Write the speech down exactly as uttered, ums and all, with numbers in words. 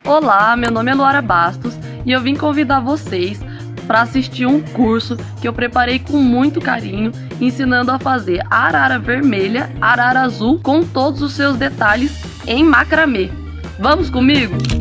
Olá, meu nome é Luara Bastos e eu vim convidar vocês para assistir um curso que eu preparei com muito carinho, ensinando a fazer arara vermelha, arara azul com todos os seus detalhes em macramê. Vamos comigo?